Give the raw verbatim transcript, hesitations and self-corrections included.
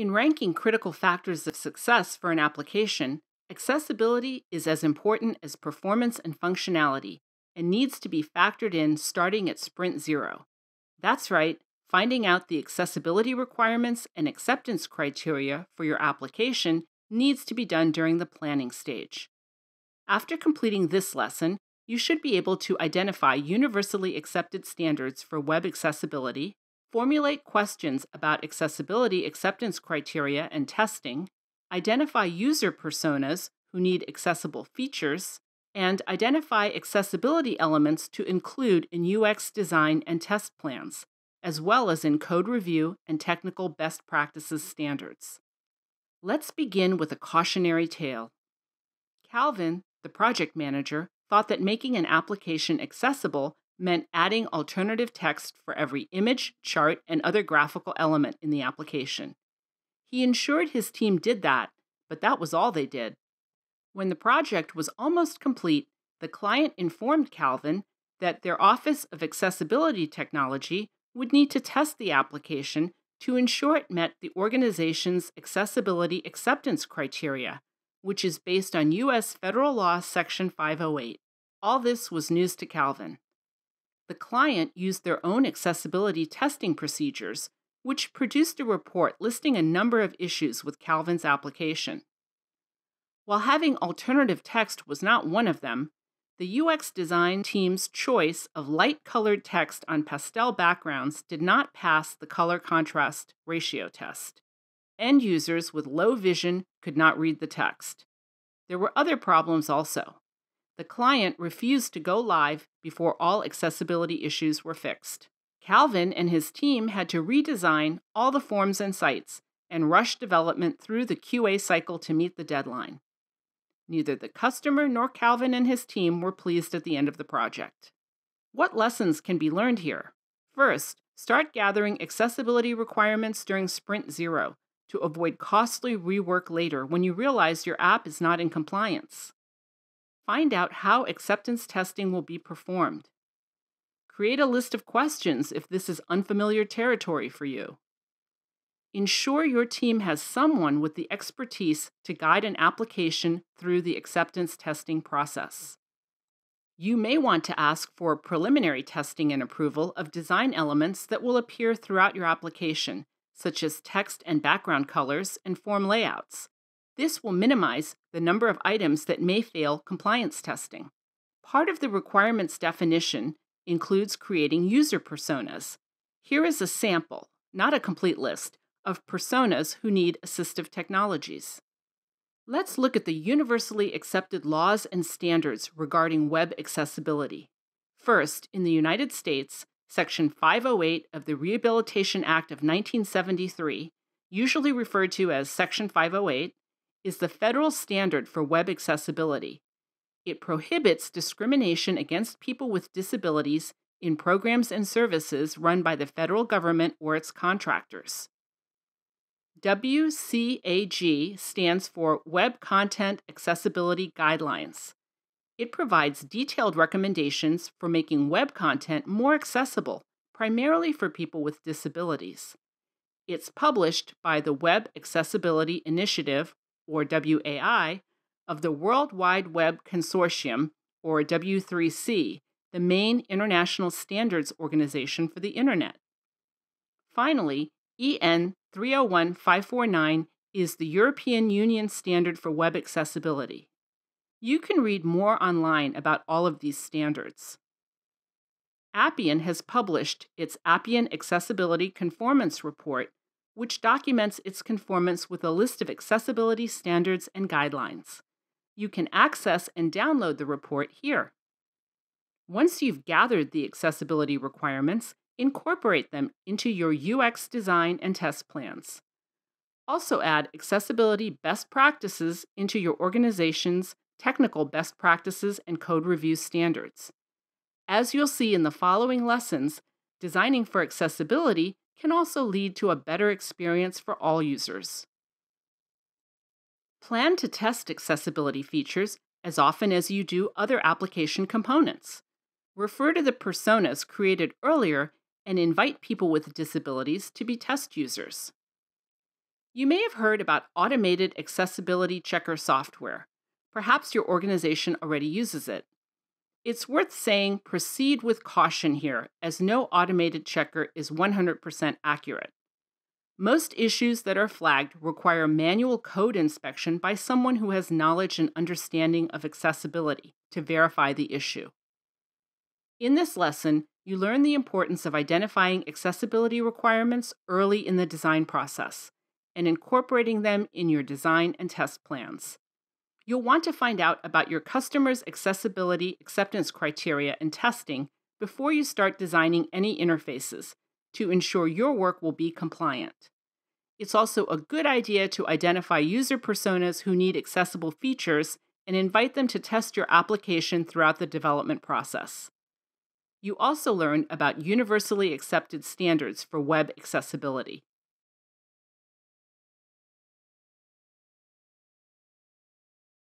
In ranking critical factors of success for an application, accessibility is as important as performance and functionality and needs to be factored in starting at sprint zero. That's right, finding out the accessibility requirements and acceptance criteria for your application needs to be done during the planning stage. After completing this lesson, you should be able to identify universally accepted standards for web accessibility, formulate questions about accessibility acceptance criteria and testing, identify user personas who need accessible features, and identify accessibility elements to include in U X design and test plans, as well as in code review and technical best practices standards. Let's begin with a cautionary tale. Calvin, the project manager, thought that making an application accessible meant adding alternative text for every image, chart, and other graphical element in the application. He ensured his team did that, but that was all they did. When the project was almost complete, the client informed Calvin that their Office of Accessibility Technology would need to test the application to ensure it met the organization's accessibility acceptance criteria, which is based on U S Federal Law Section five oh eight. All this was news to Calvin. The client used their own accessibility testing procedures, which produced a report listing a number of issues with Calvin's application. While having alternative text was not one of them, the U X design team's choice of light-colored text on pastel backgrounds did not pass the color contrast ratio test. End users with low vision could not read the text. There were other problems also. The client refused to go live before all accessibility issues were fixed. Calvin and his team had to redesign all the forms and sites and rush development through the Q A cycle to meet the deadline. Neither the customer nor Calvin and his team were pleased at the end of the project. What lessons can be learned here? First, start gathering accessibility requirements during Sprint Zero to avoid costly rework later when you realize your app is not in compliance. Find out how acceptance testing will be performed. Create a list of questions if this is unfamiliar territory for you. Ensure your team has someone with the expertise to guide an application through the acceptance testing process. You may want to ask for preliminary testing and approval of design elements that will appear throughout your application, such as text and background colors and form layouts. This will minimize the number of items that may fail compliance testing. Part of the requirements definition includes creating user personas. Here is a sample, not a complete list, of personas who need assistive technologies. Let's look at the universally accepted laws and standards regarding web accessibility. First, in the United States, Section five oh eight of the Rehabilitation Act of nineteen seventy-three, usually referred to as Section five oh eight, is the federal standard for web accessibility. It prohibits discrimination against people with disabilities in programs and services run by the federal government or its contractors. W C A G stands for Web Content Accessibility Guidelines. It provides detailed recommendations for making web content more accessible, primarily for people with disabilities. It's published by the Web Accessibility Initiative, or W A I, of the World Wide Web Consortium, or W three C, the main international standards organization for the Internet. Finally, E N three oh one five four nine is the European Union standard for web accessibility. You can read more online about all of these standards. Appian has published its Appian Accessibility Conformance Report, which documents its conformance with a list of accessibility standards and guidelines. You can access and download the report here. Once you've gathered the accessibility requirements, incorporate them into your U X design and test plans. Also add accessibility best practices into your organization's technical best practices and code review standards. As you'll see in the following lessons, designing for accessibility can also lead to a better experience for all users. Plan to test accessibility features as often as you do other application components. Refer to the personas created earlier and invite people with disabilities to be test users. You may have heard about automated accessibility checker software. Perhaps your organization already uses it. It's worth saying proceed with caution here, as no automated checker is one hundred percent accurate. Most issues that are flagged require manual code inspection by someone who has knowledge and understanding of accessibility to verify the issue. In this lesson, you learn the importance of identifying accessibility requirements early in the design process and incorporating them in your design and test plans. You'll want to find out about your customers' accessibility acceptance criteria and testing before you start designing any interfaces to ensure your work will be compliant. It's also a good idea to identify user personas who need accessible features and invite them to test your application throughout the development process. You also learn about universally accepted standards for web accessibility.